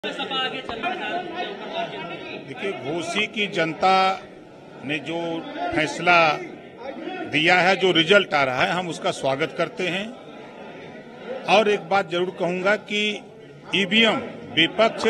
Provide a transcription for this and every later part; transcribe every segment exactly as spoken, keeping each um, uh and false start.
देखिए, घोसी की जनता ने जो फैसला दिया है, जो रिजल्ट आ रहा है, हम उसका स्वागत करते हैं। और एक बात जरूर कहूंगा कि ईवीएम विपक्ष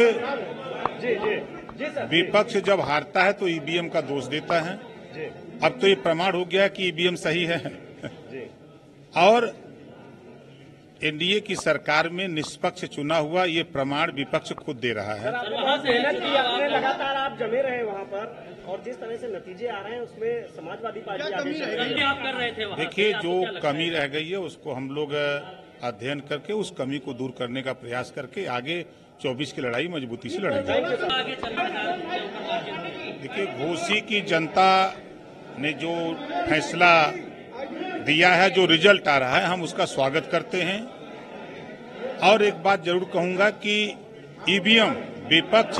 विपक्ष जब हारता है तो ईवीएम का दोष देता है। अब तो ये प्रमाण हो गया कि ईवीएम सही है। और एनडीए की सरकार में निष्पक्ष चुना हुआ ये प्रमाण विपक्ष खुद दे रहा है। आपने लगातार आप जमे रहे वहाँ पर, और जिस तरह से नतीजे आ रहे हैं उसमें समाजवादी पार्टी आगे चल रही है। आप कर रहे थे वहाँ। देखिए, जो कमी रह गई है उसको हम लोग अध्ययन करके उस कमी को दूर करने का प्रयास करके आगे चौबीस की लड़ाई मजबूती से लड़ेंगे। देखिए, घोसी की जनता ने जो फैसला दिया है, जो रिजल्ट आ रहा है, हम उसका स्वागत करते हैं। और एक बात जरूर कहूंगा कि ईवीएम विपक्ष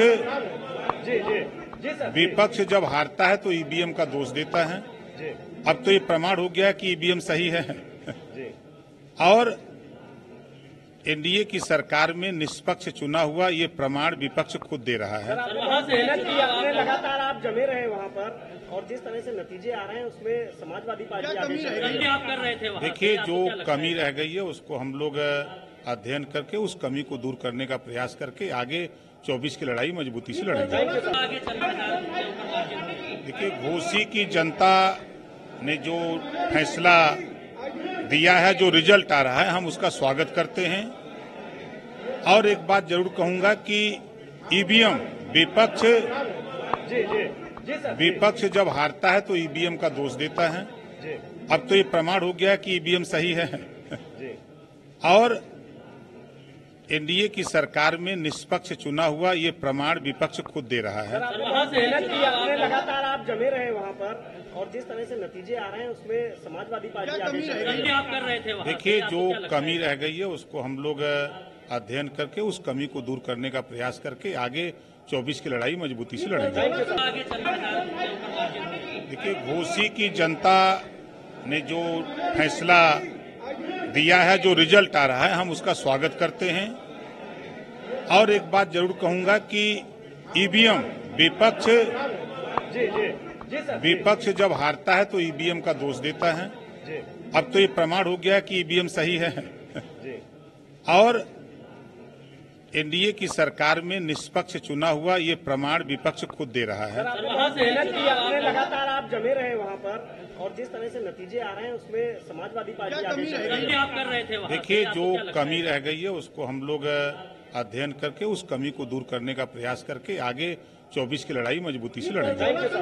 विपक्ष जब हारता है तो ईवीएम का दोष देता है। अब तो ये प्रमाण हो गया कि ईवीएम सही है। और एनडीए की सरकार में निष्पक्ष चुना हुआ ये प्रमाण विपक्ष खुद दे रहा है। आपने लगातार आप जमे रहे वहाँ पर, और जिस तरह से नतीजे आ रहे हैं उसमें समाजवादी पार्टी आगे चल रही है। आप कर रहे थे वहाँ। देखिए, जो कमी रह गई है उसको हम लोग अध्ययन करके उस कमी को दूर करने का प्रयास करके आगे चौबीस की लड़ाई मजबूती से लड़ेंगे। देखिए, घोसी की जनता ने जो फैसला दिया है, जो रिजल्ट आ रहा है, हम उसका स्वागत करते हैं। और एक बात जरूर कहूंगा कि ईवीएम विपक्ष विपक्ष जब हारता है तो ईवीएम का दोष देता है। अब तो ये प्रमाण हो गया कि ईवीएम सही है। और एनडीए की सरकार में निष्पक्ष चुना हुआ ये प्रमाण विपक्ष खुद दे रहा है। आपने लगातार आप जमे रहे वहाँ पर, और जिस तरह से नतीजे आ रहे हैं उसमें समाजवादी पार्टी आगे चल रही है। आप कर रहे थे वहाँ। देखिए, जो कमी रह गई है उसको हम लोग अध्ययन करके उस कमी को दूर करने का प्रयास करके आगे चौबीस की लड़ाई मजबूती से लड़ेंगे। देखिए, घोसी की जनता ने जो फैसला दिया है, जो रिजल्ट आ रहा है, हम उसका स्वागत करते हैं। और एक बात जरूर कहूंगा कि ईवीएम विपक्ष विपक्ष जब हारता है तो ईवीएम का दोष देता है। अब तो ये प्रमाण हो गया कि ईवीएम सही है। और एनडीए की सरकार में निष्पक्ष चुना हुआ ये प्रमाण विपक्ष खुद दे रहा है। आपने लगातार आप जमे रहे वहाँ पर, और जिस तरह से नतीजे आ रहे हैं उसमें समाजवादी पार्टी आगे चल रही है। आप कर रहे थे वहाँ। देखिए, जो कमी रह गई है उसको हम लोग अध्ययन करके उस कमी को दूर करने का प्रयास करके आगे चौबीस की लड़ाई मजबूती से लड़ेंगे।